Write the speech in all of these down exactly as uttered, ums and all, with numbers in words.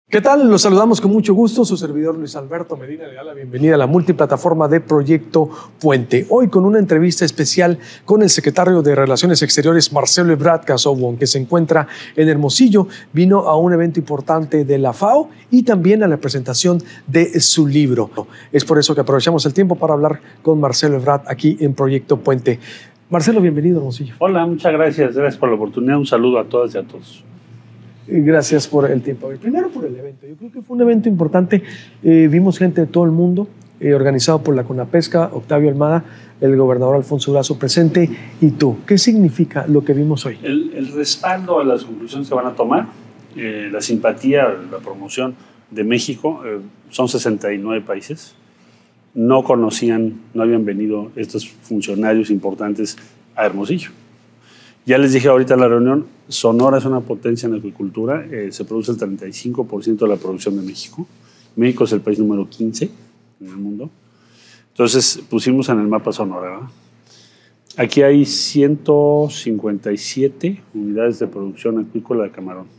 ¿Qué tal? Los saludamos con mucho gusto, su servidor Luis Alberto Medina le da la bienvenida a la multiplataforma de Proyecto Puente. Hoy con una entrevista especial con el secretario de Relaciones Exteriores, Marcelo Ebrard Casaubon, que se encuentra en Hermosillo. Vino a un evento importante de la FAO y también a la presentación de su libro. Es por eso que aprovechamos el tiempo para hablar con Marcelo Ebrard aquí en Proyecto Puente. Marcelo, bienvenido a Hermosillo. Hola, muchas gracias. Gracias por la oportunidad. Un saludo a todas y a todos. Gracias por el tiempo. Primero por el evento. Yo creo que fue un evento importante. Eh, vimos gente de todo el mundo, eh, organizado por la CONAPESCA, Octavio Almada, el gobernador Alfonso Durazo presente y tú. ¿Qué significa lo que vimos hoy? El, el respaldo a las conclusiones que van a tomar, eh, la simpatía, la promoción de México, eh, son sesenta y nueve países. No conocían, no habían venido estos funcionarios importantes a Hermosillo. Ya les dije ahorita en la reunión, Sonora es una potencia en acuicultura, eh, se produce el treinta y cinco por ciento de la producción de México. México es el país número quince en el mundo. Entonces pusimos en el mapa Sonora, ¿verdad? Aquí hay ciento cincuenta y siete unidades de producción acuícola de camarón.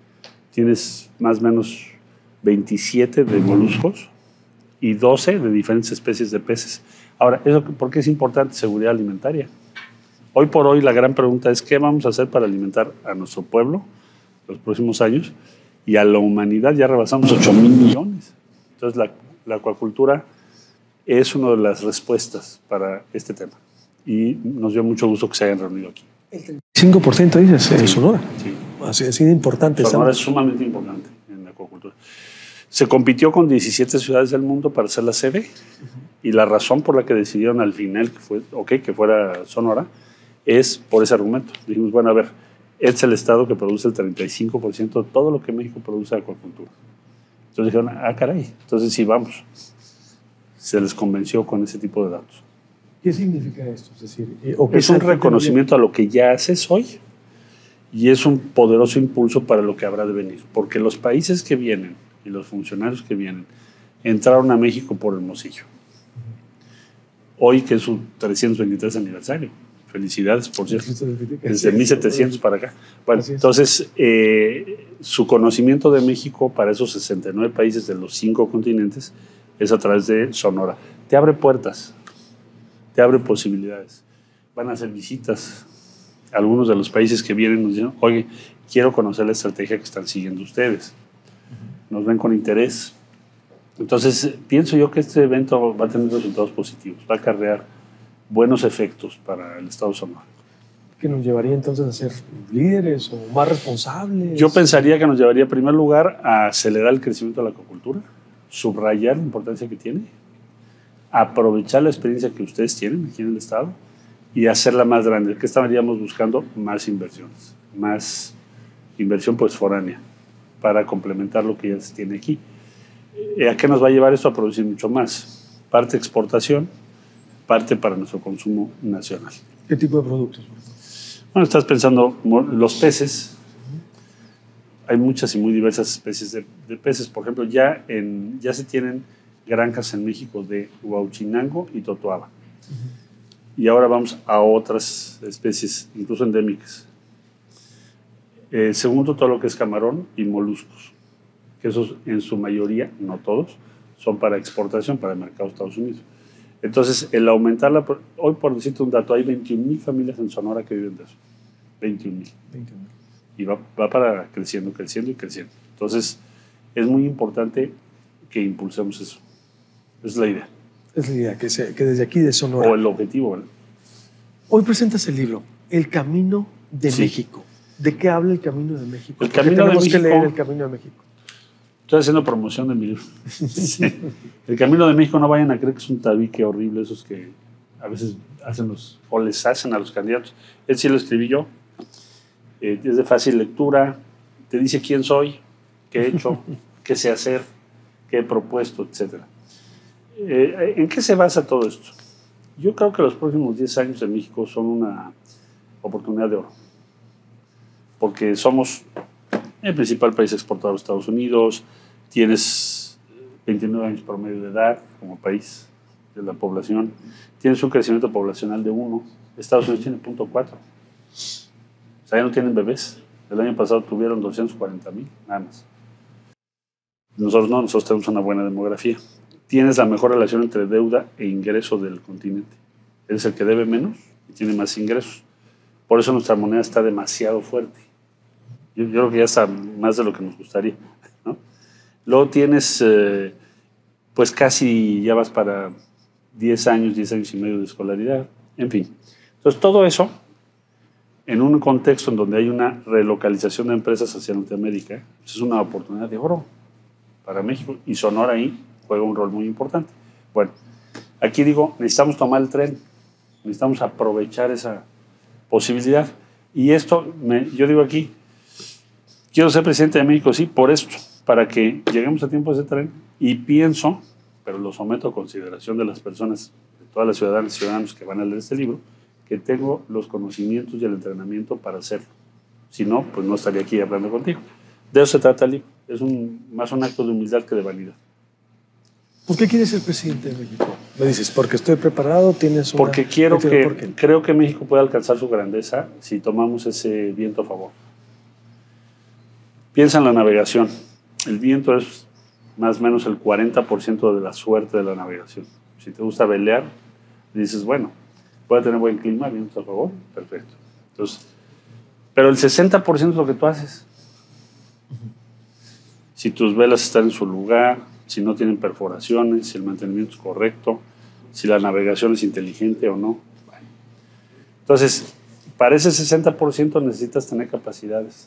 Tienes más o menos veintisiete de moluscos y doce de diferentes especies de peces. Ahora, ¿eso por qué es importante? Seguridad alimentaria. Hoy por hoy la gran pregunta es ¿qué vamos a hacer para alimentar a nuestro pueblo los próximos años? Y a la humanidad ya rebasamos ocho mil millones. Entonces la, la acuacultura es una de las respuestas para este tema. Y nos dio mucho gusto que se hayan reunido aquí. El treinta y cinco por ciento dices en Sí, Sonora. Sí. Así, así de importante. Sonora es sumamente importante en la acuacultura. Se compitió con diecisiete ciudades del mundo para ser la sede. Uh-huh. Y la razón por la que decidieron al final que, fue, okay, que fuera Sonora es por ese argumento. Dijimos, bueno, a ver, este es el estado que produce el treinta y cinco por ciento de todo lo que México produce de acuacultura. Entonces dijeron, ah, caray, entonces sí, vamos. Se les convenció con ese tipo de datos. ¿Qué significa esto? Es decir, ¿o qué es un reconocimiento a lo que ya haces hoy y es un poderoso impulso para lo que habrá de venir. Porque los países que vienen y los funcionarios que vienen entraron a México por Hermosillo. Hoy que es su trescientos veintitrés aniversario. Felicidades, por cierto, desde mil setecientos para acá. Bueno, entonces, eh, su conocimiento de México para esos sesenta y nueve países de los cinco continentes es a través de Sonora. Te abre puertas, te abre posibilidades. Van a hacer visitas. Algunos de los países que vienen nos dicen, oye, quiero conocer la estrategia que están siguiendo ustedes. Nos ven con interés. Entonces, pienso yo que este evento va a tener resultados positivos, va a acarrear buenos efectos para el Estado de Sonora. ¿Que nos llevaría entonces a ser líderes o más responsables? Yo pensaría que nos llevaría en primer lugar a acelerar el crecimiento de la acuacultura, subrayar la importancia que tiene, aprovechar la experiencia que ustedes tienen aquí en el Estado y hacerla más grande. ¿Qué estaríamos buscando? Más inversiones, más inversión pues foránea para complementar lo que ya se tiene aquí. ¿A qué nos va a llevar esto? A producir mucho más. Parte exportación, parte para nuestro consumo nacional. ¿Qué tipo de productos? Bueno, estás pensando, los peces, hay muchas y muy diversas especies de, de peces. Por ejemplo, ya, en, ya se tienen granjas en México de Huauchinango y Totoaba. Uh-huh. Y ahora vamos a otras especies, incluso endémicas. Eh, segundo, todo lo que es camarón y moluscos, que esos en su mayoría, no todos, son para exportación, para el mercado de Estados Unidos. Entonces, el aumentarla, hoy por decirte un dato, hay veintiún mil familias en Sonora que viven de eso. veintiún mil. Y va, va para creciendo, creciendo y creciendo. Entonces, es muy importante que impulsemos eso. Esa es la idea. Es la idea, que, se, que desde aquí de Sonora. O el objetivo, ¿verdad? Hoy presentas el libro, El Camino de sí. México. ¿De qué habla el Camino de México? El Camino de México. que leer El Camino de México. Estoy haciendo promoción de mi libro. Sí. El Camino de México, no vayan a creer que es un tabique horrible, esos que a veces hacen los, o les hacen a los candidatos. Él sí lo escribí yo. Eh, es de fácil lectura, te dice quién soy, qué he hecho, qué sé hacer, qué he propuesto, etcétera. Eh, ¿En qué se basa todo esto? Yo creo que los próximos diez años de México son una oportunidad de oro. Porque somos el principal país exportador de Estados Unidos, tienes veintinueve años promedio de edad como país de la población, tienes un crecimiento poblacional de uno, Estados Unidos tiene punto cuatro. O sea, ya no tienen bebés. El año pasado tuvieron doscientos cuarenta mil, nada más. Nosotros no, nosotros tenemos una buena demografía. Tienes la mejor relación entre deuda e ingreso del continente. Eres el que debe menos y tiene más ingresos. Por eso nuestra moneda está demasiado fuerte. Yo, yo creo que ya está más de lo que nos gustaría, ¿no? Luego tienes, eh, pues casi ya vas para diez años, diez años y medio de escolaridad, en fin. Entonces todo eso, en un contexto en donde hay una relocalización de empresas hacia Norteamérica, pues es una oportunidad de oro para México, y Sonora ahí juega un rol muy importante. Bueno, aquí digo, necesitamos tomar el tren, necesitamos aprovechar esa posibilidad. Y esto, me, yo digo aquí, quiero ser presidente de México, sí, por esto, para que lleguemos a tiempo a ese tren, y pienso, pero lo someto a consideración de las personas, de todas las ciudadanas y ciudadanos que van a leer este libro, que tengo los conocimientos y el entrenamiento para hacerlo. Si no, pues no estaría aquí hablando contigo. De eso se trata el libro. Es un, más un acto de humildad que de vanidad. ¿Por qué quieres ser presidente de México? Me dices, porque estoy preparado, tienes una... Porque quiero que, ¿por qué? Creo que México puede alcanzar su grandeza si tomamos ese viento a favor. Piensa en la navegación. El viento es más o menos el cuarenta por ciento de la suerte de la navegación. Si te gusta velear, dices, bueno, puede tener buen clima, viento a favor, perfecto. Entonces, pero el sesenta por ciento es lo que tú haces. Si tus velas están en su lugar, si no tienen perforaciones, si el mantenimiento es correcto, si la navegación es inteligente o no. Bueno. Entonces, para ese sesenta por ciento necesitas tener capacidades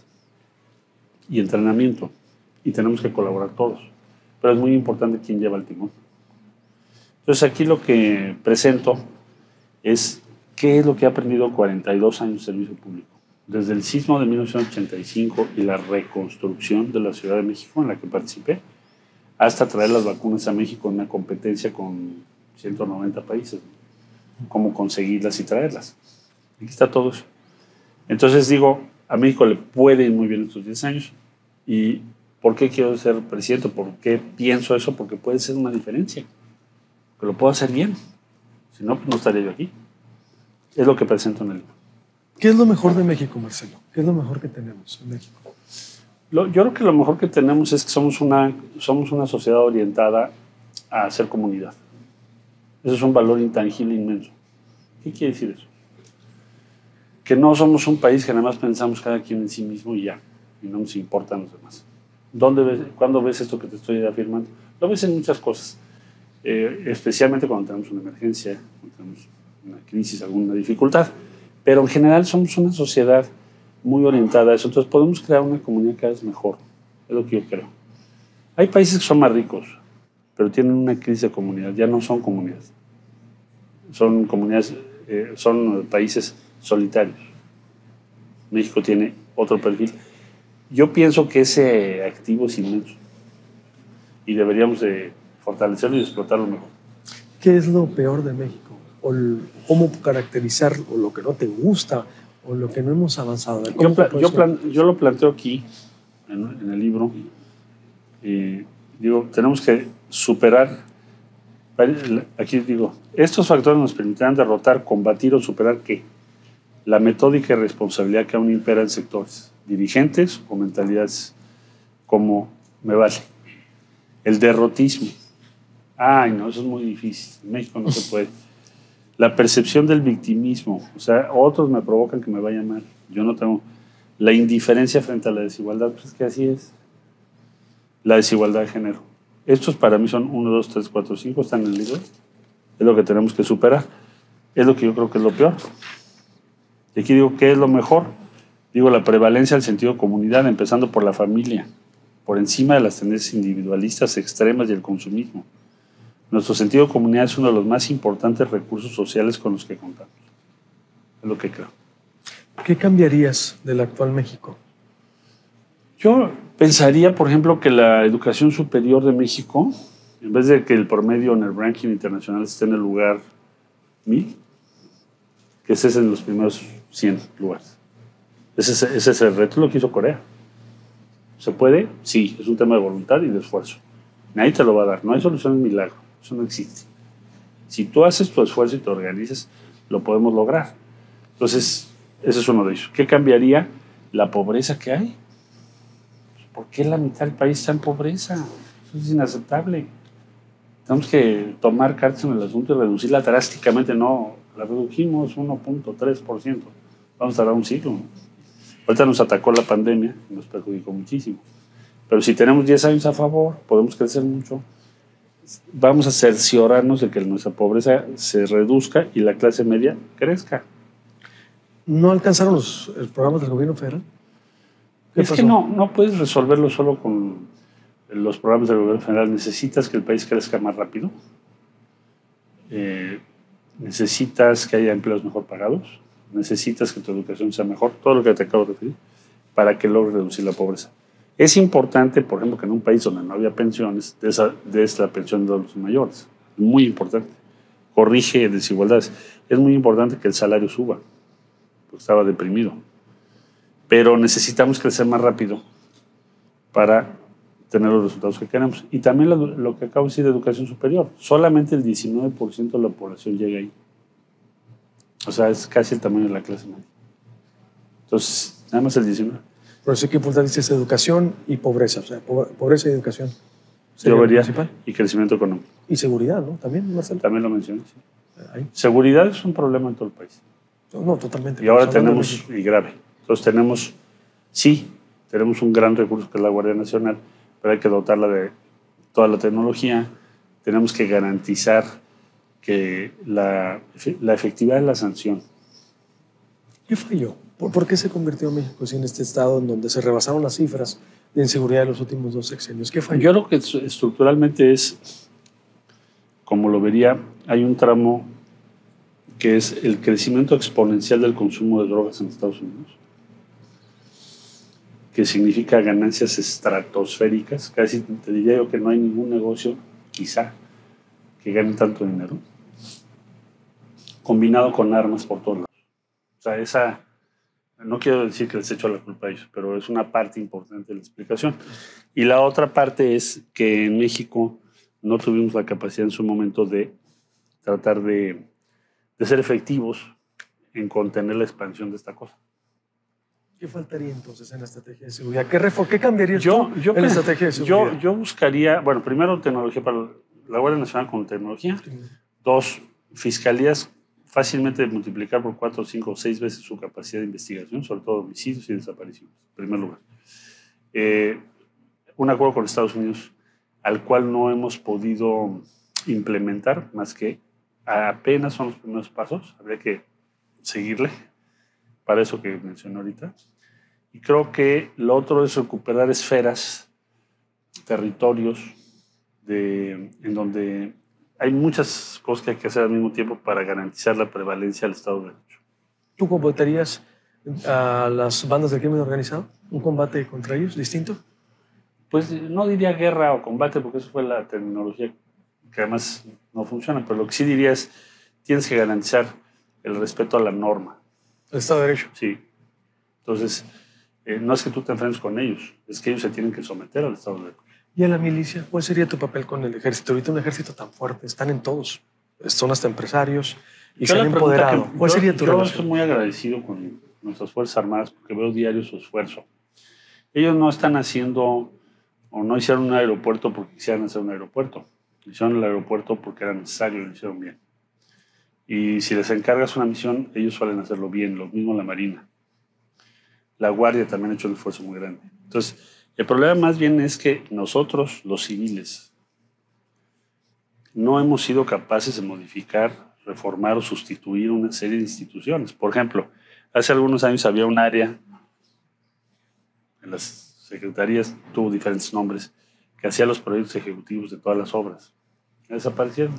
y entrenamiento, y tenemos que colaborar todos. Pero es muy importante quién lleva el timón. Entonces, aquí lo que presento es qué es lo que he aprendido cuarenta y dos años de servicio público. Desde el sismo de mil novecientos ochenta y cinco y la reconstrucción de la Ciudad de México en la que participé, hasta traer las vacunas a México en una competencia con ciento noventa países. Cómo conseguirlas y traerlas. Aquí está todo eso. Entonces digo, a México le puede ir muy bien estos diez años. ¿Y por qué quiero ser presidente? ¿Por qué pienso eso? Porque puede ser una diferencia. Que lo puedo hacer bien. Si no, pues no estaría yo aquí. Es lo que presento en el libro. ¿Qué es lo mejor de México, Marcelo? ¿Qué es lo mejor que tenemos en México? Lo, yo creo que lo mejor que tenemos es que somos una, somos una sociedad orientada a hacer comunidad. Eso es un valor intangible inmenso. ¿Qué quiere decir eso? Que no somos un país que nada más pensamos cada quien en sí mismo y ya, y no nos importan los demás. ¿Dónde ves, ¿Cuándo ves esto que te estoy afirmando? Lo ves en muchas cosas, eh, especialmente cuando tenemos una emergencia, cuando tenemos una crisis, alguna dificultad. Pero en general somos una sociedad muy orientada a eso. Entonces podemos crear una comunidad cada vez mejor. Es lo que yo creo. Hay países que son más ricos, pero tienen una crisis de comunidad. Ya no son comunidades. Son comunidades, eh, son países solitarios. México tiene otro perfil. Yo pienso que ese activo es inmenso y deberíamos de fortalecerlo y explotarlo mejor. ¿Qué es lo peor de México? O el, cómo caracterizar o lo que no te gusta o lo que no hemos avanzado. Yo, pla yo, plan yo lo planteo aquí en, en el libro. Eh, digo, tenemos que superar, aquí digo, estos factores nos permitirán derrotar, combatir o superar ¿qué? La metódica y responsabilidad que aún impera en sectores, dirigentes o mentalidades como me vale. El derrotismo. Ay, no, eso es muy difícil. En México no se puede. La percepción del victimismo, o sea, otros me provocan que me vaya mal, yo no tengo. La indiferencia frente a la desigualdad, pues es que así es. La desigualdad de género. Estos para mí son uno, dos, tres, cuatro, cinco, están en el libro. Es lo que tenemos que superar. Es lo que yo creo que es lo peor. Y aquí digo, ¿qué es lo mejor? Digo, la prevalencia del sentido de comunidad, empezando por la familia, por encima de las tendencias individualistas extremas y el consumismo. Nuestro sentido de comunidad es uno de los más importantes recursos sociales con los que contamos. Es lo que creo. ¿Qué cambiarías del actual México? Yo pensaría, por ejemplo, que la educación superior de México, en vez de que el promedio en el ranking internacional esté en el lugar mil, que ese es en los primeros cien lugares. Ese es, ese es el reto, lo que hizo Corea. ¿Se puede? Sí, es un tema de voluntad y de esfuerzo. Nadie te lo va a dar, no hay solución en milagro. Eso no existe. Si tú haces tu esfuerzo y te organizas, lo podemos lograr. Entonces, ese es uno de ellos. ¿Qué cambiaría? La pobreza que hay. ¿Por qué la mitad del país está en pobreza? Eso es inaceptable. Tenemos que tomar cartas en el asunto y reducirla drásticamente. No, la redujimos uno punto tres por ciento. Vamos a tardar un siglo, ¿no? Ahorita nos atacó la pandemia y nos perjudicó muchísimo. Pero si tenemos diez años a favor, podemos crecer mucho. Vamos a cerciorarnos de que nuestra pobreza se reduzca y la clase media crezca. ¿No alcanzaron los, los programas del gobierno federal? Es pasó? que no, no puedes resolverlo solo con los programas del gobierno federal. Necesitas que el país crezca más rápido. Eh, necesitas que haya empleos mejor pagados. Necesitas que tu educación sea mejor. Todo lo que te acabo de referir para que logres reducir la pobreza. Es importante, por ejemplo, que en un país donde no había pensiones, des, des la pensión de los mayores. Muy importante. Corrige desigualdades. Es muy importante que el salario suba, porque estaba deprimido. Pero necesitamos crecer más rápido para tener los resultados que queremos. Y también lo, lo que acabo de decir de educación superior. Solamente el diecinueve por ciento de la población llega ahí. O sea, es casi el tamaño de la clase media. Entonces, nada más el diecinueve por ciento. Por eso hay que impulsar, dices, educación y pobreza. O sea, pobreza y educación. Yo vería, y crecimiento económico. Y seguridad, ¿no? También, Marcelo. También lo mencioné, sí. Ahí. Seguridad es un problema en todo el país. No, totalmente. Y ahora tenemos, y grave. Entonces tenemos, sí, tenemos un gran recurso que es la Guardia Nacional, pero hay que dotarla de toda la tecnología. Tenemos que garantizar que la, la efectividad de la sanción. ¿Qué falló? ¿Por, ¿Por qué se convirtió México así en este estado en donde se rebasaron las cifras de inseguridad de los últimos dos sexenios? ¿Qué falló? Yo creo que estructuralmente es, como lo vería, hay un tramo que es el crecimiento exponencial del consumo de drogas en Estados Unidos, que significa ganancias estratosféricas. Casi te diría yo que no hay ningún negocio, quizá, que gane tanto dinero, combinado con armas por todos lados. O sea, esa, no quiero decir que les echo la culpa a ellos, pero es una parte importante de la explicación. Y la otra parte es que en México no tuvimos la capacidad en su momento de tratar de, de ser efectivos en contener la expansión de esta cosa. ¿Qué faltaría entonces en la estrategia de seguridad? ¿Qué, ¿Qué cambiaría yo, yo, en la estrategia de seguridad? Yo, yo buscaría, bueno, primero tecnología para la Guardia Nacional con tecnología. Sí. Dos, fiscalías fácilmente multiplicar por cuatro, cinco o seis veces su capacidad de investigación, sobre todo homicidios y desapariciones, en primer lugar. Eh, un acuerdo con Estados Unidos al cual no hemos podido implementar, más que apenas son los primeros pasos, habría que seguirle para eso que mencioné ahorita. Y creo que lo otro es recuperar esferas, territorios, de, en donde hay muchas cosas que hay que hacer al mismo tiempo para garantizar la prevalencia del Estado de Derecho. ¿Tú combatirías a las bandas del crimen organizado? ¿Un combate contra ellos distinto? Pues no diría guerra o combate, porque eso fue la terminología que además no funciona, pero lo que sí diría es tienes que garantizar el respeto a la norma. ¿El Estado de Derecho? Sí. Entonces, eh, no es que tú te enfrentes con ellos, es que ellos se tienen que someter al Estado de Derecho. ¿Y en la milicia? ¿Cuál sería tu papel con el ejército? Ahorita un ejército tan fuerte, están en todos, son hasta empresarios y yo se han empoderado. ¿Cuál yo, sería tu yo relación? Yo estoy muy agradecido con nuestras Fuerzas Armadas porque veo diario su esfuerzo. Ellos no están haciendo o no hicieron un aeropuerto porque quisieran hacer un aeropuerto. Hicieron el aeropuerto porque era necesario y lo hicieron bien. Y si les encargas una misión, ellos suelen hacerlo bien, lo mismo la Marina. La Guardia también ha hecho un esfuerzo muy grande. Entonces, el problema más bien es que nosotros, los civiles, no hemos sido capaces de modificar, reformar o sustituir una serie de instituciones. Por ejemplo, hace algunos años había un área, en las secretarías tuvo diferentes nombres, que hacía los proyectos ejecutivos de todas las obras. Desaparecieron.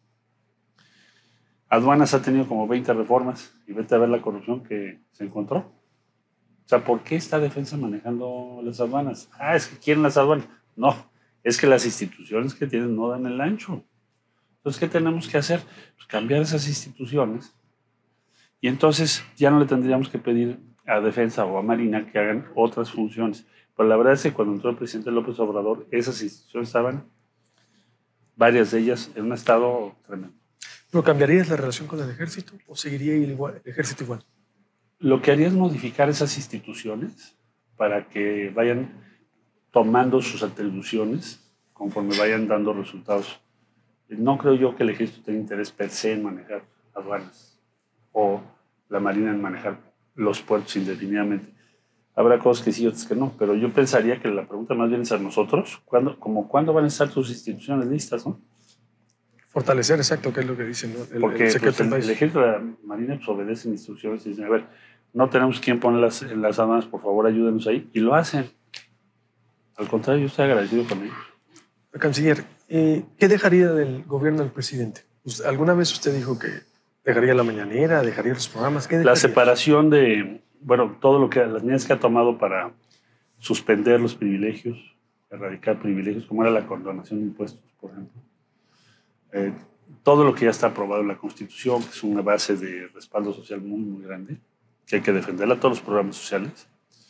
Aduanas ha tenido como veinte reformas y vete a ver la corrupción que se encontró. O sea, ¿por qué está Defensa manejando las aduanas? Ah, es que quieren las aduanas. No, es que las instituciones que tienen no dan el ancho. Entonces, ¿qué tenemos que hacer? Pues cambiar esas instituciones y entonces ya no le tendríamos que pedir a Defensa o a Marina que hagan otras funciones. Pero la verdad es que cuando entró el presidente López Obrador, esas instituciones estaban, varias de ellas, en un estado tremendo. ¿Pero cambiarías la relación con el ejército o seguiría igual, el ejército igual? Lo que haría es modificar esas instituciones para que vayan tomando sus atribuciones conforme vayan dando resultados. No creo yo que el ejército tenga interés per se en manejar aduanas o la marina en manejar los puertos indefinidamente. Habrá cosas que sí y otras que no, pero yo pensaría que la pregunta más bien es a nosotros, ¿cuándo, como cuándo van a estar sus instituciones listas, ¿no? Fortalecer, exacto, que es lo que dicen, ¿no? El, Porque el, pues, el, el ejército de la marina pues, obedece instrucciones y dicen, a ver, no tenemos quien ponerlas en las aduanas, por favor ayúdenos ahí, y lo hacen. Al contrario, yo estoy agradecido con ellos. Canciller, eh, ¿qué dejaría del gobierno del presidente? ¿Alguna vez usted dijo que dejaría la mañanera, dejaría los programas? ¿Qué dejaría? La separación de, bueno, todo lo que, las medidas que ha tomado para suspender los privilegios, erradicar privilegios, como era la condonación de impuestos, por ejemplo. Eh, todo lo que ya está aprobado en la Constitución, que es una base de respaldo social muy, muy grande, que hay que defenderla, todos los programas sociales.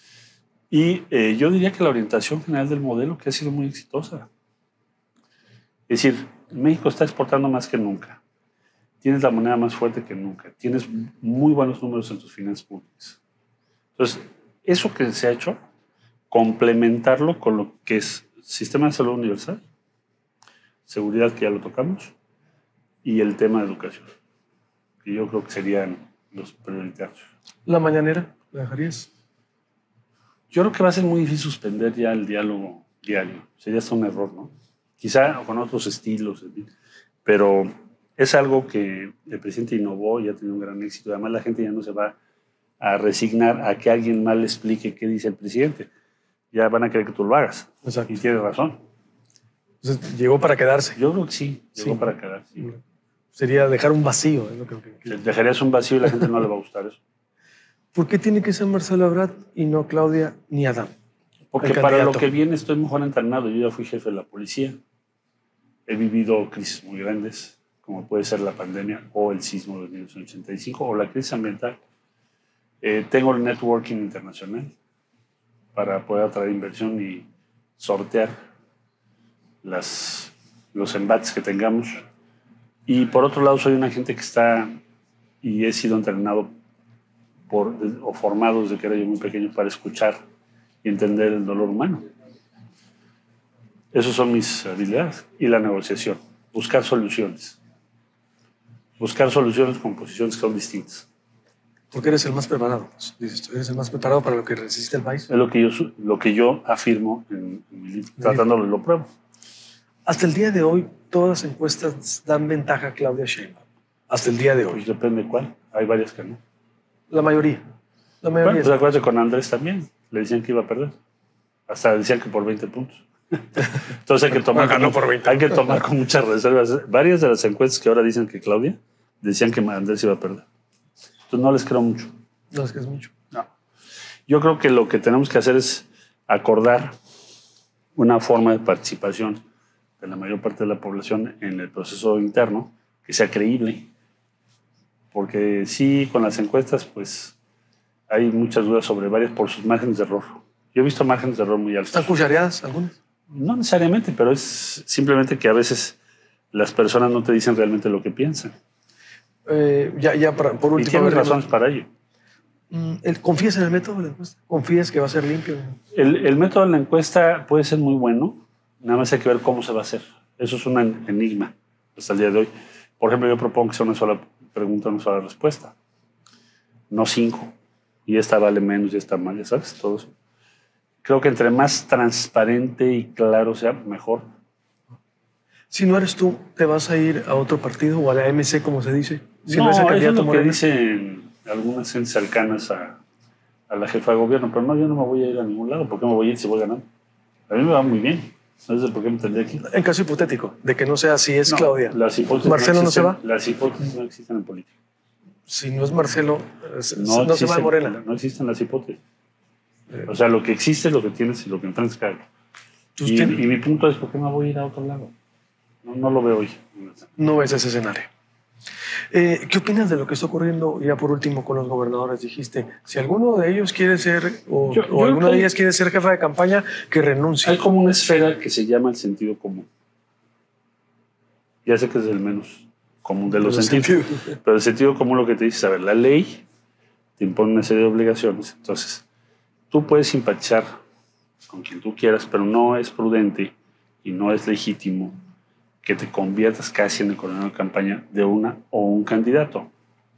Y eh, yo diría que la orientación general del modelo, que ha sido muy exitosa. Es decir, México está exportando más que nunca. Tienes la moneda más fuerte que nunca. Tienes muy buenos números en tus finanzas públicas. Entonces, eso que se ha hecho, complementarlo con lo que es sistema de salud universal, seguridad, que ya lo tocamos, y el tema de educación, que yo creo que serían los prioritarios. ¿La mañanera la dejarías? Yo creo que va a ser muy difícil suspender ya el diálogo diario. Sería hasta un error, ¿no? Quizá con otros estilos, pero es algo que el presidente innovó y ha tenido un gran éxito. Además, la gente ya no se va a resignar a que alguien mal le explique qué dice el presidente. Ya van a querer que tú lo hagas. Exacto. Y tiene razón. Entonces, llegó para quedarse. Yo creo que sí, llegó Sí. para quedarse. Sí. Sería dejar un vacío. Es lo que, que... Dejarías un vacío y a la gente no le va a gustar eso. ¿Por qué tiene que ser Marcelo Ebrard y no Claudia ni Adán? Porque para lo que viene estoy mejor entrenado. Yo ya fui jefe de la policía. He vivido crisis muy grandes, como puede ser la pandemia o el sismo de mil novecientos ochenta y cinco o la crisis ambiental. Eh, tengo el networking internacional para poder atraer inversión y sortear las, los embates que tengamos. Y por otro lado, soy una gente que está y he sido entrenado por, o formado desde que era yo muy pequeño para escuchar y entender el dolor humano. Esas son mis habilidades. Y la negociación, buscar soluciones. Buscar soluciones con posiciones que son distintas. Porque eres el más preparado, dices tú, eres el más preparado para lo que resiste el país. Es lo que yo, lo que yo afirmo en, en mi libro, tratándolo y lo pruebo. Hasta el día de hoy, todas las encuestas dan ventaja a Claudia Sheinbaum. Hasta el día de hoy. Pues depende de cuál. Hay varias que no. La mayoría. La mayoría. Bueno, pues acuérdate con Andrés también. Le decían que iba a perder. Hasta decían que por veinte puntos. Entonces hay que tomar, ganó por veinte. Hay que tomar con muchas reservas. Varias de las encuestas que ahora dicen que Claudia decían que Andrés iba a perder. Entonces no les creo mucho. No les crees mucho. No. Yo creo que lo que tenemos que hacer es acordar una forma de participación de la mayor parte de la población en el proceso interno que sea creíble. Porque sí, con las encuestas, pues hay muchas dudas sobre varias por sus márgenes de error. Yo he visto márgenes de error muy altos. ¿Están cuchareadas algunas? No necesariamente, pero es simplemente que a veces las personas no te dicen realmente lo que piensan. Eh, ya, ya para, por último. Y tienes razones para ello. ¿Confías en el método de la encuesta? ¿Confías que va a ser limpio? El, el método de la encuesta puede ser muy bueno, nada más hay que ver cómo se va a hacer. Eso es un enigma hasta el día de hoy. Por ejemplo, yo propongo que sea una sola pregunta, una sola respuesta, no cinco. Y esta vale menos y esta más, ya sabes, todo eso. Creo que entre más transparente y claro sea, mejor. Si no eres tú, ¿te vas a ir a otro partido o a la M C, como se dice? Si no, no es el eso candidato es lo Morena. que dicen algunas gentes cercanas a, a la jefa de gobierno. Pero no, yo no me voy a ir a ningún lado. ¿Por qué me voy a ir si voy ganando? A mí me va muy bien. No sé por qué me tendría aquí. En caso hipotético, de que no sea así, es no, Claudia. Las hipótesis ¿Marcelo no, existen, no se va? Las hipótesis no existen en política. Si no es Marcelo, no, No, no existen, se va a Morena. No existen las hipótesis. O sea, lo que existe es lo que tienes y lo que enfrentas cada y, y mi punto es, ¿por qué me voy a ir a otro lado? No, no lo veo hoy. No ves ese escenario. Eh, ¿Qué opinas de lo que está ocurriendo ya por último con los gobernadores? Dijiste, si alguno de ellos quiere ser, o, yo, o yo alguna de ellas quiere ser jefa de campaña, que renuncie. Hay como una esfera que se llama el sentido común. Ya sé que es el menos común de los, de los sentidos, sentidos, pero el sentido común lo que te dice es, a ver, la ley te impone una serie de obligaciones, entonces tú puedes simpatizar con quien tú quieras, pero no es prudente y no es legítimo que te conviertas casi en el coordinador de campaña de una o un candidato.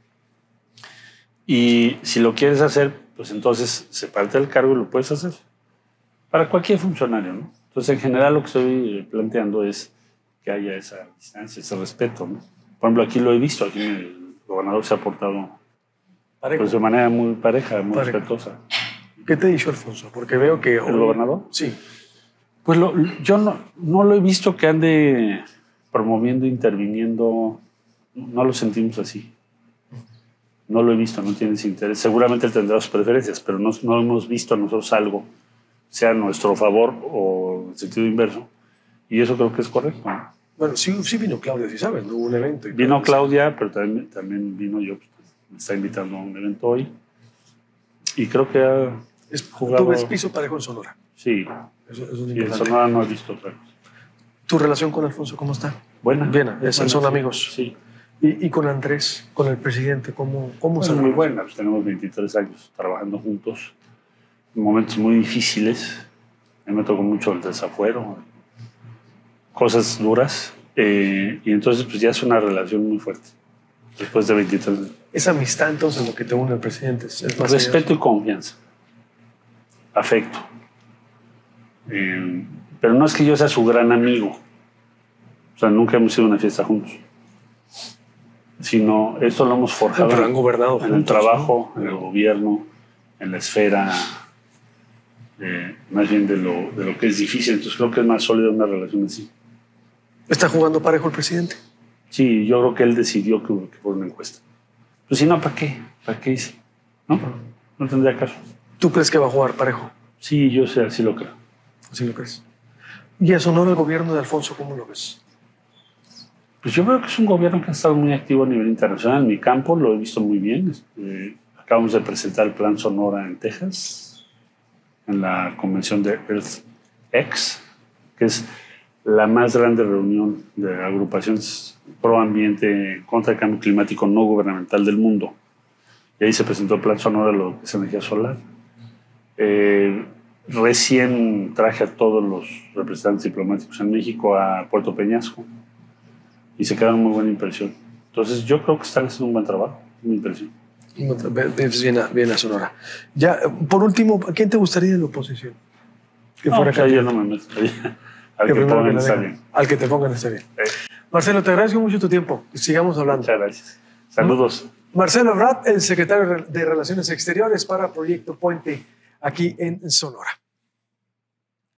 Y si lo quieres hacer, pues entonces sepárate del cargo y lo puedes hacer. Para cualquier funcionario, ¿no? Entonces, en general, lo que estoy planteando es que haya esa distancia, ese respeto, ¿no? Por ejemplo, aquí lo he visto, aquí el gobernador se ha portado pues, de manera muy pareja, muy Parejo. respetuosa. ¿Qué te ha dicho Alfonso? Porque veo que... ¿El gobernador? Sí. Pues lo, yo no, no lo he visto que ande promoviendo, interviniendo, no lo sentimos así. No lo he visto, no tiene ese interés. Seguramente él tendrá sus preferencias, pero no, no hemos visto a nosotros algo, sea a nuestro favor o en sentido inverso. Y eso creo que es correcto. Bueno, sí, sí vino Claudia, sí sabes, ¿no? Hubo un evento. Y vino Claudia, pero también, también vino yo, pues, me está invitando a un evento hoy. Y creo que ha es, jugado... ¿Tú ves piso parejo en Sonora? Sí. Eso, eso es y en Sonora no he visto otra cosa. ¿Tu relación con Alfonso cómo está? Buena. Bien, buena, son sí, amigos. Sí. ¿Y, y con Andrés, con el presidente, cómo, cómo es muy buena? Pues tenemos veintitrés años trabajando juntos, en momentos muy difíciles. A mí me tocó mucho el desafuero, cosas duras, eh, y entonces pues ya es una relación muy fuerte, después de veintitrés años. Esa amistad entonces lo que te une al presidente es, es más respeto y confianza, afecto. Eh, pero no es que yo sea su gran amigo, o sea, nunca hemos ido a una fiesta juntos, sino esto lo hemos forjado pero han gobernado en juntos, el trabajo, ¿no? en el gobierno, en la esfera, eh, más bien de lo, de lo que es difícil. Entonces creo que es más sólida una relación así. ¿Está jugando parejo el presidente? Sí, yo creo que él decidió que, que por una encuesta. Pues si no, ¿para qué? ¿Para qué hice? ¿No? No tendría caso. ¿Tú crees que va a jugar parejo? Sí, yo sé, así lo creo. Así lo crees. ¿Y a Sonora el gobierno de Alfonso cómo lo ves? Pues yo creo que es un gobierno que ha estado muy activo a nivel internacional. En mi campo lo he visto muy bien. Este, acabamos de presentar el Plan Sonora en Texas, en la convención de EarthX, que es la más grande reunión de agrupaciones pro ambiente, contra el cambio climático no gubernamental del mundo. Y ahí se presentó el Plan Sonora, lo que es energía solar. Eh, recién traje a todos los representantes diplomáticos en México a Puerto Peñasco y se quedaron muy buena impresión. Entonces yo creo que están haciendo un buen trabajo, mi impresión. Bien a, bien a Sonora. Ya, por último, ¿a quién te gustaría de la oposición? Que no, fuera que yo no me meto. Al que, que pongan está bien. Al que te pongan está bien. Eh. Marcelo, te agradezco mucho tu tiempo. Sigamos hablando. Muchas gracias. Saludos. Marcelo Ebrard, el secretario de Relaciones Exteriores para Proyecto Puente aquí en Sonora.